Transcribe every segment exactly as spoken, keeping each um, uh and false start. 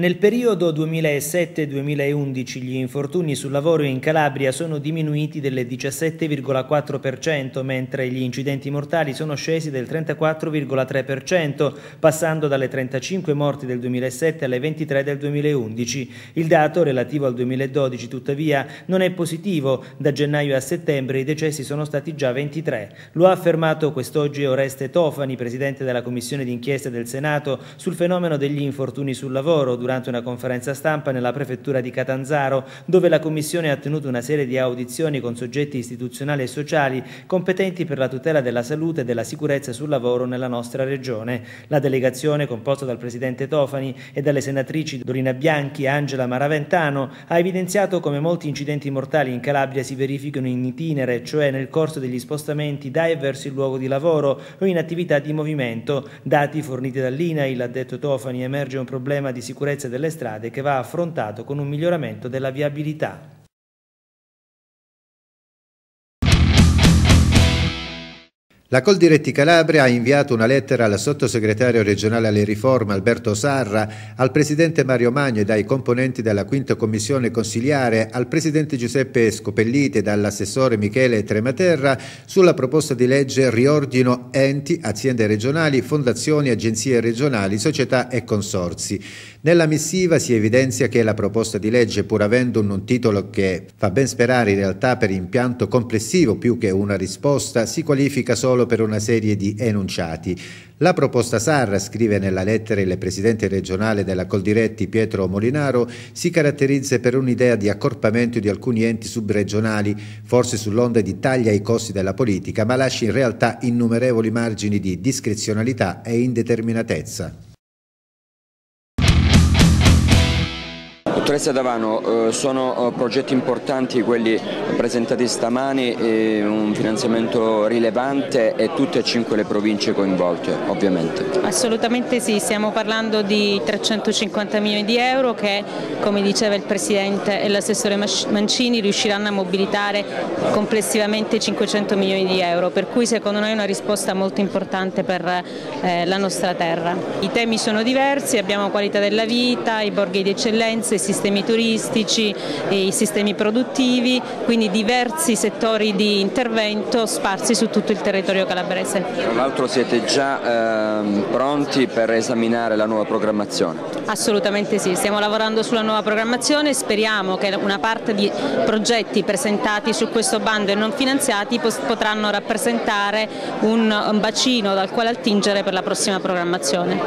Nel periodo duemilasette duemilaundici gli infortuni sul lavoro in Calabria sono diminuiti del diciassette virgola quattro per cento, mentre gli incidenti mortali sono scesi del trentaquattro virgola tre per cento, passando dalle trentacinque morti del duemilasette alle ventitré del duemilaundici. Il dato relativo al duemiladodici, tuttavia, non è positivo. Da gennaio a settembre i decessi sono stati già ventitré. Lo ha affermato quest'oggi Oreste Tofani, presidente della Commissione d'inchiesta del Senato sul fenomeno degli infortuni sul lavoro, durante una conferenza stampa nella prefettura di Catanzaro, dove la Commissione ha tenuto una serie di audizioni con soggetti istituzionali e sociali competenti per la tutela della salute e della sicurezza sul lavoro nella nostra regione. La delegazione, composta dal presidente Tofani e dalle senatrici Dorina Bianchi e Angela Maraventano, ha evidenziato come molti incidenti mortali in Calabria si verificano in itinere, cioè nel corso degli spostamenti da e verso il luogo di lavoro o in attività di movimento. Dati forniti dall'I N A I L, ha detto Tofani, emerge un problema di sicurezza delle strade che va affrontato con un miglioramento della viabilità. La Coldiretti Calabria ha inviato una lettera al sottosegretario regionale alle riforme Alberto Sarra, al presidente Mario Magno ed ai componenti della quinta commissione consiliare, al presidente Giuseppe Scopelliti ed all'assessore Michele Trematerra sulla proposta di legge riordino enti, aziende regionali, fondazioni, agenzie regionali, società e consorzi. Nella missiva si evidenzia che la proposta di legge, pur avendo un titolo che fa ben sperare, in realtà per impianto complessivo più che una risposta, si qualifica solo per una serie di enunciati. La proposta Sarra, scrive nella lettera il presidente regionale della Coldiretti Pietro Molinaro, si caratterizza per un'idea di accorpamento di alcuni enti subregionali, forse sull'onda di tagli ai costi della politica, ma lascia in realtà innumerevoli margini di discrezionalità e indeterminatezza. Dottoressa D'Avano, eh, sono eh, progetti importanti quelli presentati stamani, eh, un finanziamento rilevante e tutte e cinque le province coinvolte, ovviamente. Assolutamente sì, stiamo parlando di trecentocinquanta milioni di euro che, come diceva il Presidente e l'assessore Mancini, riusciranno a mobilitare complessivamente cinquecento milioni di euro, per cui secondo noi è una risposta molto importante per eh, la nostra terra. I temi sono diversi, abbiamo qualità della vita, i borghi di eccellenza, i sistemi turistici e i sistemi produttivi, quindi diversi settori di intervento sparsi su tutto il territorio calabrese. Tra l'altro siete già ehm, pronti per esaminare la nuova programmazione? Assolutamente sì, stiamo lavorando sulla nuova programmazione, speriamo che una parte di progetti presentati su questo bando e non finanziati potranno rappresentare un bacino dal quale attingere per la prossima programmazione.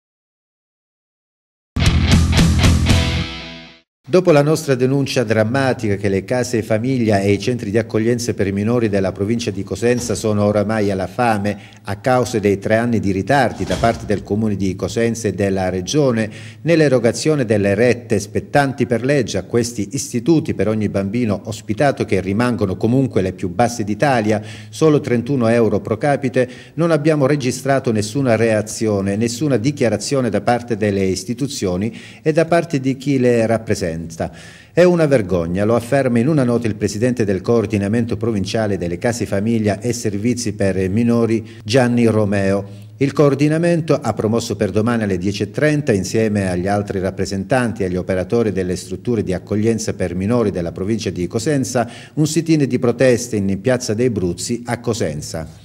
Dopo la nostra denuncia drammatica che le case famiglia e i centri di accoglienza per i minori della provincia di Cosenza sono oramai alla fame a causa dei tre anni di ritardi da parte del Comune di Cosenza e della Regione nell'erogazione delle rette spettanti per legge a questi istituti per ogni bambino ospitato, che rimangono comunque le più basse d'Italia, solo trentuno euro pro capite, non abbiamo registrato nessuna reazione, nessuna dichiarazione da parte delle istituzioni e da parte di chi le rappresenta. È una vergogna, lo afferma in una nota il presidente del coordinamento provinciale delle case famiglia e servizi per minori Gianni Romeo. Il coordinamento ha promosso per domani alle dieci e trenta, insieme agli altri rappresentanti e agli operatori delle strutture di accoglienza per minori della provincia di Cosenza, un sit-in di protesta in Piazza dei Bruzzi a Cosenza.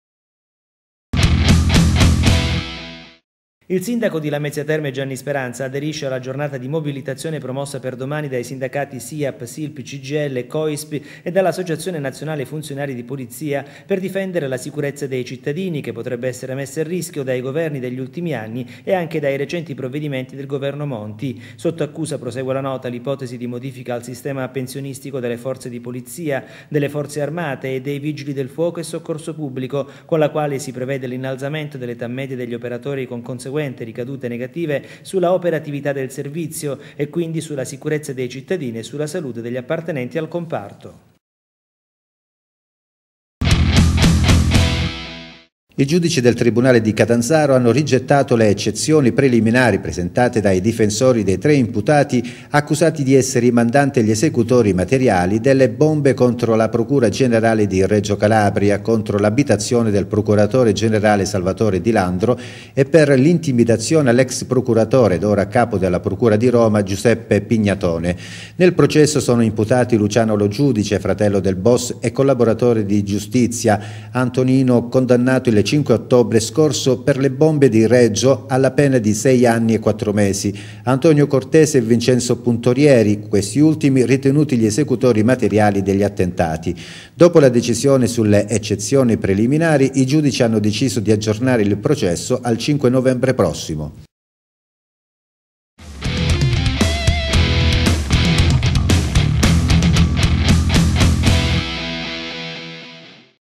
Il sindaco di Lamezia Terme Gianni Speranza aderisce alla giornata di mobilitazione promossa per domani dai sindacati S I A P, S I L P, C G I L, COISP e dall'Associazione Nazionale Funzionari di Polizia per difendere la sicurezza dei cittadini, che potrebbe essere messa a rischio dai governi degli ultimi anni e anche dai recenti provvedimenti del governo Monti. Sotto accusa, prosegue la nota, l'ipotesi di modifica al sistema pensionistico delle forze di polizia, delle forze armate e dei vigili del fuoco e soccorso pubblico, con la quale si prevede l'innalzamento dell'età media degli operatori con conseguenze ricadute negative sulla operatività del servizio e quindi sulla sicurezza dei cittadini e sulla salute degli appartenenti al comparto. I giudici del Tribunale di Catanzaro hanno rigettato le eccezioni preliminari presentate dai difensori dei tre imputati accusati di essere i mandanti e gli esecutori materiali delle bombe contro la Procura Generale di Reggio Calabria, contro l'abitazione del Procuratore Generale Salvatore Di Landro e per l'intimidazione all'ex procuratore ed ora capo della Procura di Roma Giuseppe Pignatone. Nel processo sono imputati Luciano Lo Giudice, fratello del boss e collaboratore di giustizia, Antonino, condannato il cinque ottobre scorso per le bombe di Reggio alla pena di sei anni e quattro mesi, Antonio Cortese e Vincenzo Puntorieri, questi ultimi ritenuti gli esecutori materiali degli attentati. Dopo la decisione sulle eccezioni preliminari, i giudici hanno deciso di aggiornare il processo al cinque novembre prossimo.